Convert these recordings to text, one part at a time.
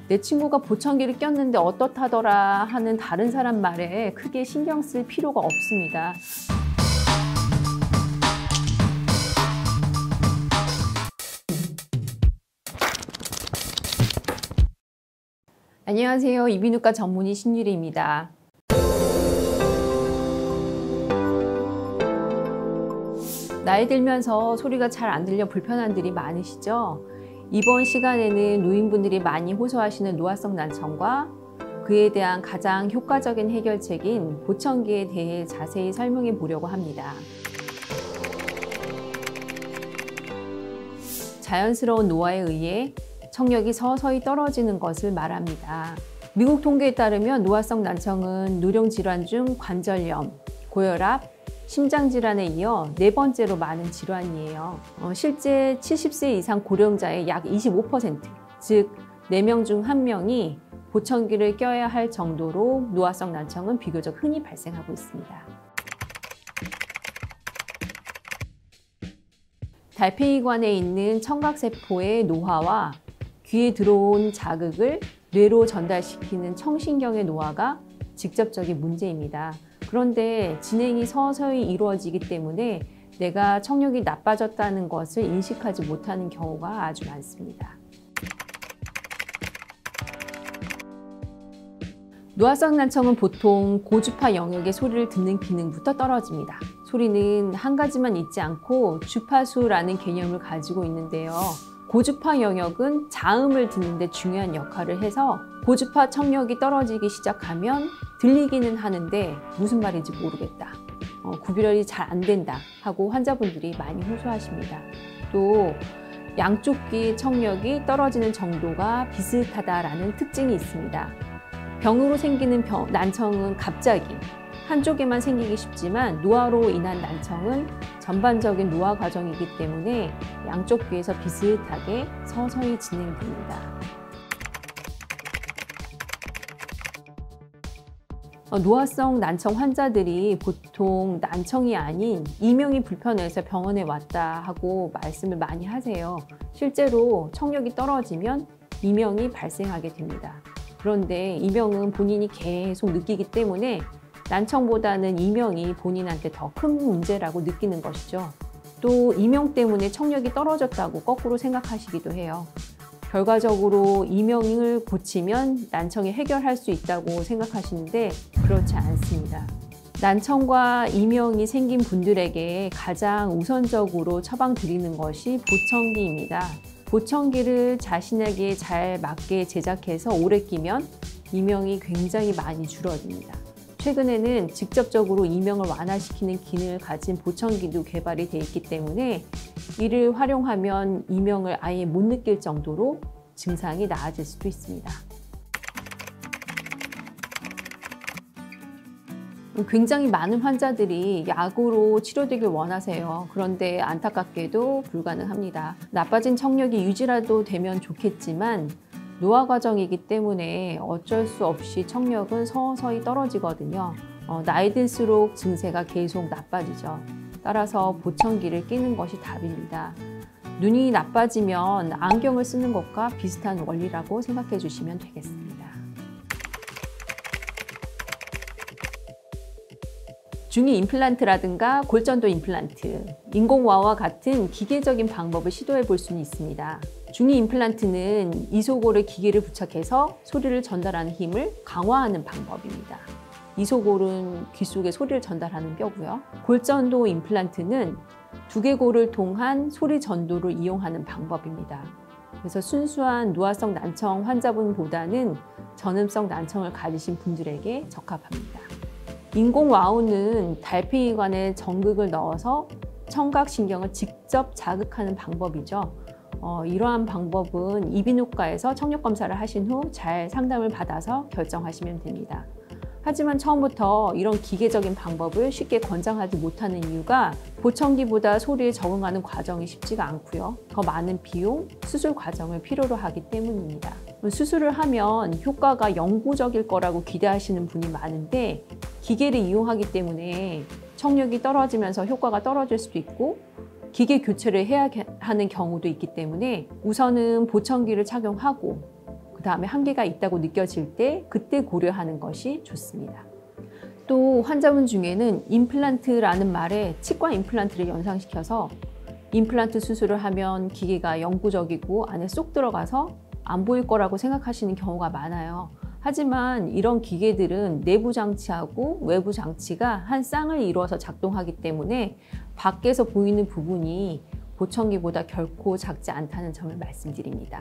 내 친구가 보청기를 꼈는데 어떻다더라 하는 다른 사람 말에 크게 신경 쓸 필요가 없습니다. 안녕하세요. 이비인후과 전문의 신유리입니다. 나이 들면서 소리가 잘 안 들려 불편함들이 많으시죠? 이번 시간에는 노인분들이 많이 호소하시는 노화성 난청과 그에 대한 가장 효과적인 해결책인 보청기에 대해 자세히 설명해 보려고 합니다. 자연스러운 노화에 의해 청력이 서서히 떨어지는 것을 말합니다. 미국 통계에 따르면 노화성 난청은 누령질환 중 관절염, 고혈압, 심장질환에 이어 네 번째로 많은 질환이에요. 실제 70세 이상 고령자의 약 25%, 즉 4명 중 1명이 보청기를 껴야 할 정도로 노화성 난청은 비교적 흔히 발생하고 있습니다. 달팽이관에 있는 청각세포의 노화와 귀에 들어온 자극을 뇌로 전달시키는 청신경의 노화가 직접적인 문제입니다. 그런데 진행이 서서히 이루어지기 때문에 내가 청력이 나빠졌다는 것을 인식하지 못하는 경우가 아주 많습니다. 노화성 난청은 보통 고주파 영역의 소리를 듣는 기능부터 떨어집니다. 소리는 한 가지만 있지 않고 주파수라는 개념을 가지고 있는데요. 고주파 영역은 자음을 듣는 데 중요한 역할을 해서 고주파 청력이 떨어지기 시작하면 들리기는 하는데 무슨 말인지 모르겠다, 구별이 잘 안 된다 하고 환자분들이 많이 호소하십니다. 또 양쪽 귀의 청력이 떨어지는 정도가 비슷하다라는 특징이 있습니다. 병으로 생기는 난청은 갑자기 한쪽에만 생기기 쉽지만 노화로 인한 난청은 전반적인 노화 과정이기 때문에 양쪽 귀에서 비슷하게 서서히 진행됩니다. 노화성 난청 환자들이 보통 난청이 아닌 이명이 불편해서 병원에 왔다 하고 말씀을 많이 하세요. 실제로 청력이 떨어지면 이명이 발생하게 됩니다. 그런데 이명은 본인이 계속 느끼기 때문에 난청보다는 이명이 본인한테 더 큰 문제라고 느끼는 것이죠. 또 이명 때문에 청력이 떨어졌다고 거꾸로 생각하시기도 해요. 결과적으로 이명을 고치면 난청이 해결할 수 있다고 생각하시는데 그렇지 않습니다. 난청과 이명이 생긴 분들에게 가장 우선적으로 처방드리는 것이 보청기입니다. 보청기를 자신에게 잘 맞게 제작해서 오래 끼면 이명이 굉장히 많이 줄어듭니다. 최근에는 직접적으로 이명을 완화시키는 기능을 가진 보청기도 개발이 되어 있기 때문에 이를 활용하면 이명을 아예 못 느낄 정도로 증상이 나아질 수도 있습니다. 굉장히 많은 환자들이 약으로 치료되길 원하세요. 그런데 안타깝게도 불가능합니다. 나빠진 청력이 유지라도 되면 좋겠지만 노화 과정이기 때문에 어쩔 수 없이 청력은 서서히 떨어지거든요. 나이 들수록 증세가 계속 나빠지죠. 따라서 보청기를 끼는 것이 답입니다. 눈이 나빠지면 안경을 쓰는 것과 비슷한 원리라고 생각해 주시면 되겠습니다. 중이 임플란트라든가 골전도 임플란트, 인공와와 같은 기계적인 방법을 시도해 볼 수는 있습니다. 중이 임플란트는 이소골에 기계를 부착해서 소리를 전달하는 힘을 강화하는 방법입니다. 이소골은 귀 속에 소리를 전달하는 뼈고요. 골전도 임플란트는 두개골을 통한 소리 전도를 이용하는 방법입니다. 그래서 순수한 노화성 난청 환자분보다는 전음성 난청을 가지신 분들에게 적합합니다. 인공와우는 달팽이관에 전극을 넣어서 청각신경을 직접 자극하는 방법이죠. 이러한 방법은 이비인후과에서 청력검사를 하신 후 잘 상담을 받아서 결정하시면 됩니다. 하지만 처음부터 이런 기계적인 방법을 쉽게 권장하지 못하는 이유가 보청기보다 소리에 적응하는 과정이 쉽지가 않고요. 더 많은 비용, 수술 과정을 필요로 하기 때문입니다. 수술을 하면 효과가 영구적일 거라고 기대하시는 분이 많은데 기계를 이용하기 때문에 청력이 떨어지면서 효과가 떨어질 수도 있고 기계 교체를 해야 하는 경우도 있기 때문에 우선은 보청기를 착용하고 그 다음에 한계가 있다고 느껴질 때 그때 고려하는 것이 좋습니다. 또 환자분 중에는 임플란트라는 말에 치과 임플란트를 연상시켜서 임플란트 수술을 하면 기계가 영구적이고 안에 쏙 들어가서 안 보일 거라고 생각하시는 경우가 많아요. 하지만 이런 기계들은 내부 장치하고 외부 장치가 한 쌍을 이루어서 작동하기 때문에 밖에서 보이는 부분이 보청기보다 결코 작지 않다는 점을 말씀드립니다.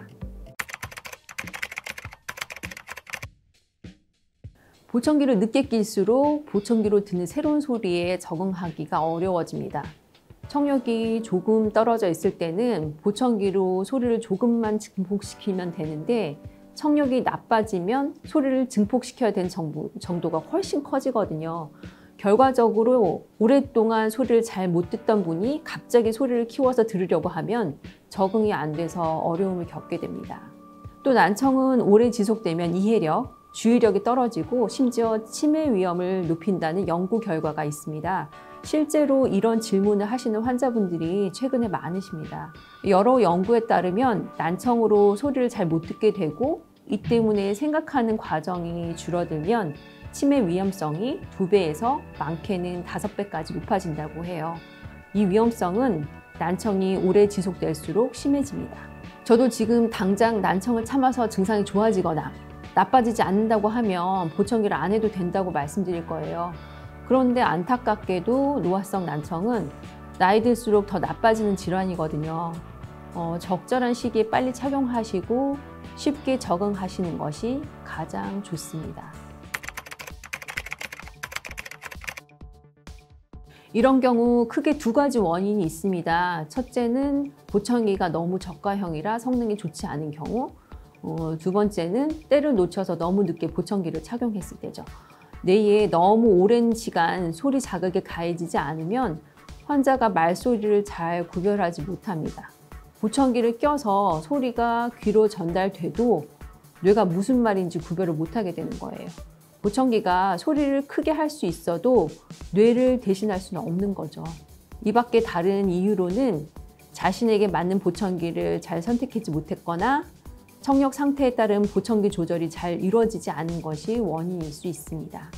보청기를 늦게 낄수록 보청기로 듣는 새로운 소리에 적응하기가 어려워집니다. 청력이 조금 떨어져 있을 때는 보청기로 소리를 조금만 증폭시키면 되는데 청력이 나빠지면 소리를 증폭시켜야 되는 정도가 훨씬 커지거든요. 결과적으로 오랫동안 소리를 잘 못 듣던 분이 갑자기 소리를 키워서 들으려고 하면 적응이 안 돼서 어려움을 겪게 됩니다. 또 난청은 오래 지속되면 이해력, 주의력이 떨어지고 심지어 치매 위험을 높인다는 연구 결과가 있습니다. 실제로 이런 질문을 하시는 환자분들이 최근에 많으십니다. 여러 연구에 따르면 난청으로 소리를 잘 못 듣게 되고 이 때문에 생각하는 과정이 줄어들면 치매 위험성이 2배에서 많게는 5배까지 높아진다고 해요. 이 위험성은 난청이 오래 지속될수록 심해집니다. 저도 지금 당장 난청을 참아서 증상이 좋아지거나 나빠지지 않는다고 하면 보청기를 안 해도 된다고 말씀드릴 거예요. 그런데 안타깝게도 노화성 난청은 나이 들수록 더 나빠지는 질환이거든요. 적절한 시기에 빨리 착용하시고 쉽게 적응하시는 것이 가장 좋습니다. 이런 경우 크게 2가지 원인이 있습니다. 첫째는 보청기가 너무 저가형이라 성능이 좋지 않은 경우, 2번째는 때를 놓쳐서 너무 늦게 보청기를 착용했을 때죠. 뇌에 너무 오랜 시간 소리 자극에 가해지지 않으면 환자가 말소리를 잘 구별하지 못합니다. 보청기를 껴서 소리가 귀로 전달돼도 뇌가 무슨 말인지 구별을 못하게 되는 거예요. 보청기가 소리를 크게 할 수 있어도 뇌를 대신할 수는 없는 거죠. 이 밖에 다른 이유로는 자신에게 맞는 보청기를 잘 선택하지 못했거나 청력 상태에 따른 보청기 조절이 잘 이루어지지 않은 것이 원인일 수 있습니다.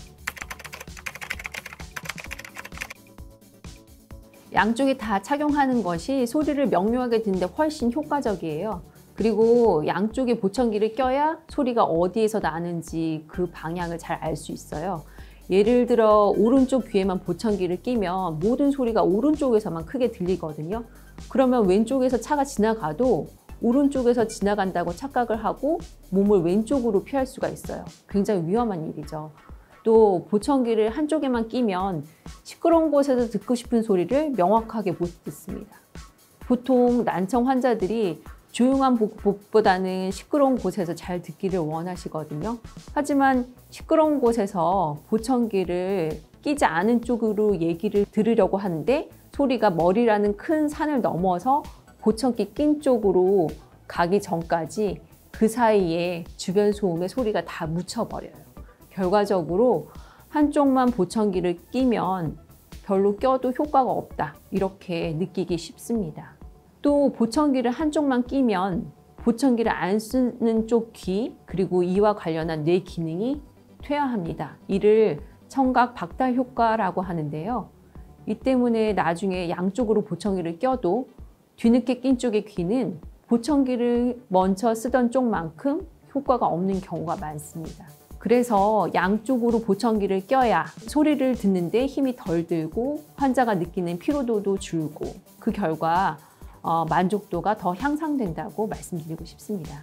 양쪽에 다 착용하는 것이 소리를 명료하게 듣는데 훨씬 효과적이에요. 그리고 양쪽에 보청기를 껴야 소리가 어디에서 나는지 그 방향을 잘 알 수 있어요. 예를 들어 오른쪽 귀에만 보청기를 끼면 모든 소리가 오른쪽에서만 크게 들리거든요. 그러면 왼쪽에서 차가 지나가도 오른쪽에서 지나간다고 착각을 하고 몸을 왼쪽으로 피할 수가 있어요. 굉장히 위험한 일이죠. 또 보청기를 한쪽에만 끼면 시끄러운 곳에서 듣고 싶은 소리를 명확하게 못 듣습니다. 보통 난청 환자들이 조용한 곳보다는 시끄러운 곳에서 잘 듣기를 원하시거든요. 하지만 시끄러운 곳에서 보청기를 끼지 않은 쪽으로 얘기를 들으려고 하는데 소리가 머리라는 큰 산을 넘어서 보청기 낀 쪽으로 가기 전까지 그 사이에 주변 소음의 소리가 다 묻혀버려요. 결과적으로 한쪽만 보청기를 끼면 별로 껴도 효과가 없다, 이렇게 느끼기 쉽습니다. 또 보청기를 한쪽만 끼면 보청기를 안 쓰는 쪽 귀, 그리고 이와 관련한 뇌 기능이 퇴화합니다. 이를 청각 박탈 효과라고 하는데요. 이 때문에 나중에 양쪽으로 보청기를 껴도 뒤늦게 낀 쪽의 귀는 보청기를 먼저 쓰던 쪽만큼 효과가 없는 경우가 많습니다. 그래서 양쪽으로 보청기를 껴야 소리를 듣는데 힘이 덜 들고 환자가 느끼는 피로도도 줄고 그 결과 만족도가 더 향상된다고 말씀드리고 싶습니다.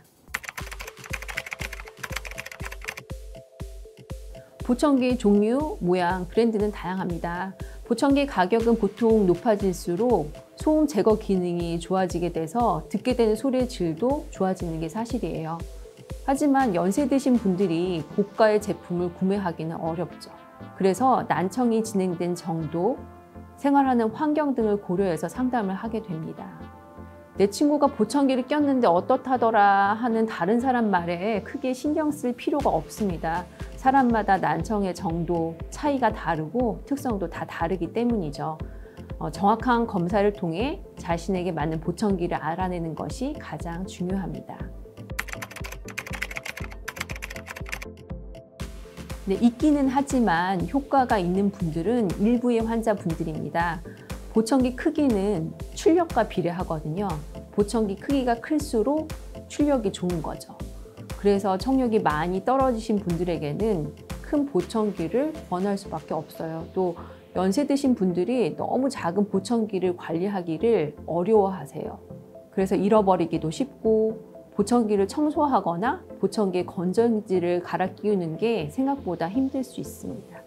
보청기 종류, 모양, 브랜드는 다양합니다. 보청기 가격은 보통 높아질수록 소음 제거 기능이 좋아지게 돼서 듣게 되는 소리의 질도 좋아지는 게 사실이에요. 하지만 연세 드신 분들이 고가의 제품을 구매하기는 어렵죠. 그래서 난청이 진행된 정도, 생활하는 환경 등을 고려해서 상담을 하게 됩니다. 내 친구가 보청기를 꼈는데 어떻다더라 하는 다른 사람 말에 크게 신경 쓸 필요가 없습니다. 사람마다 난청의 정도, 차이가 다르고 특성도 다 다르기 때문이죠. 정확한 검사를 통해 자신에게 맞는 보청기를 알아내는 것이 가장 중요합니다. 네, 있기는 하지만 효과가 있는 분들은 일부의 환자분들입니다. 보청기 크기는 출력과 비례하거든요. 보청기 크기가 클수록 출력이 좋은 거죠. 그래서 청력이 많이 떨어지신 분들에게는 큰 보청기를 권할 수밖에 없어요. 또 연세 드신 분들이 너무 작은 보청기를 관리하기를 어려워하세요. 그래서 잃어버리기도 쉽고 보청기를 청소하거나 보청기에 건전지를 갈아 끼우는 게 생각보다 힘들 수 있습니다.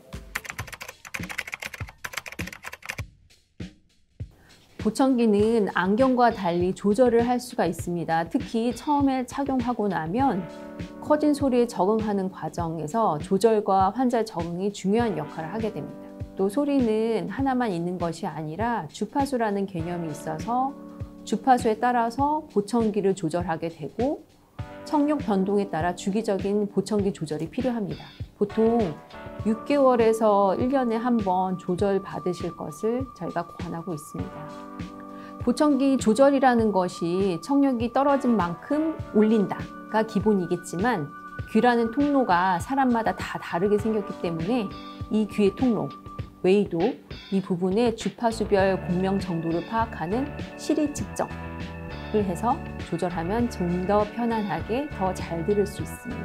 보청기는 안경과 달리 조절을 할 수가 있습니다. 특히 처음에 착용하고 나면 커진 소리에 적응하는 과정에서 조절과 환자 적응이 중요한 역할을 하게 됩니다. 또 소리는 하나만 있는 것이 아니라 주파수라는 개념이 있어서 주파수에 따라서 보청기를 조절하게 되고 청력 변동에 따라 주기적인 보청기 조절이 필요합니다. 보통 6개월에서 1년에 한 번 조절 받으실 것을 저희가 권하고 있습니다. 보청기 조절이라는 것이 청력이 떨어진 만큼 올린다가 기본이겠지만 귀라는 통로가 사람마다 다 다르게 생겼기 때문에 이 귀의 통로, 웨이도 이 부분의 주파수별 공명 정도를 파악하는 시리 측정을 해서 조절하면 좀 더 편안하게 더 잘 들을 수 있습니다.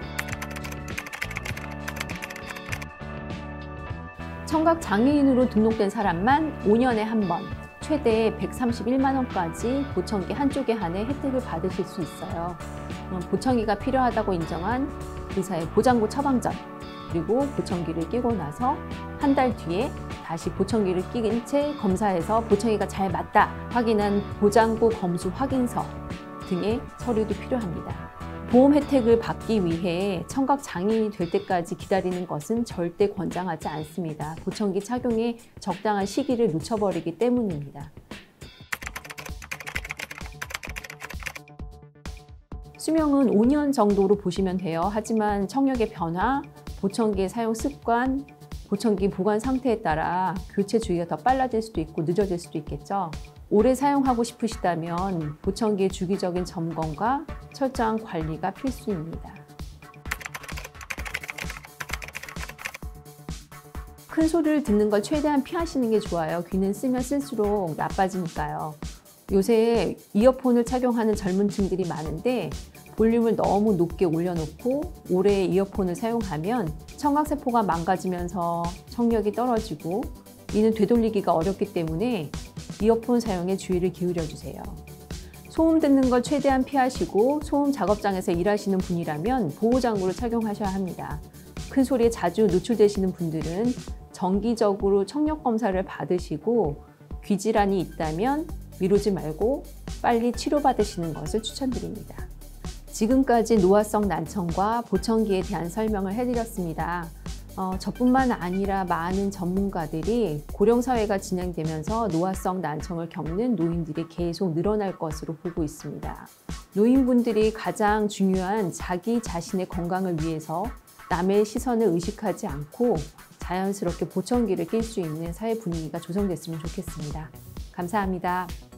청각 장애인으로 등록된 사람만 5년에 한 번, 최대 131만 원까지 보청기 한쪽에 한해 혜택을 받으실 수 있어요. 보청기가 필요하다고 인정한 의사의 보장구 처방 전, 그리고 보청기를 끼고 나서 한 달 뒤에 다시 보청기를 끼긴 채 검사해서 보청기가 잘 맞다 확인한 보장구 검수 확인서 등의 서류도 필요합니다. 보험 혜택을 받기 위해 청각 장애인이 될 때까지 기다리는 것은 절대 권장하지 않습니다. 보청기 착용에 적당한 시기를 놓쳐버리기 때문입니다. 수명은 5년 정도로 보시면 돼요. 하지만 청력의 변화, 보청기의 사용 습관, 보청기 보관 상태에 따라 교체 주기가 더 빨라질 수도 있고 늦어질 수도 있겠죠. 오래 사용하고 싶으시다면 보청기의 주기적인 점검과 철저한 관리가 필수입니다. 큰 소리를 듣는 걸 최대한 피하시는 게 좋아요. 귀는 쓰면 쓸수록 나빠지니까요. 요새 이어폰을 착용하는 젊은 층들이 많은데 볼륨을 너무 높게 올려놓고 오래 이어폰을 사용하면 청각세포가 망가지면서 청력이 떨어지고 이는 되돌리기가 어렵기 때문에 이어폰 사용에 주의를 기울여 주세요. 소음 듣는 걸 최대한 피하시고 소음 작업장에서 일하시는 분이라면 보호장구를 착용하셔야 합니다. 큰 소리에 자주 노출되시는 분들은 정기적으로 청력 검사를 받으시고 귀 질환이 있다면 미루지 말고 빨리 치료받으시는 것을 추천드립니다. 지금까지 노화성 난청과 보청기에 대한 설명을 해드렸습니다. 저뿐만 아니라 많은 전문가들이 고령사회가 진행되면서 노화성 난청을 겪는 노인들이 계속 늘어날 것으로 보고 있습니다. 노인분들이 가장 중요한 자기 자신의 건강을 위해서 남의 시선을 의식하지 않고 자연스럽게 보청기를 낄 수 있는 사회 분위기가 조성됐으면 좋겠습니다. 감사합니다.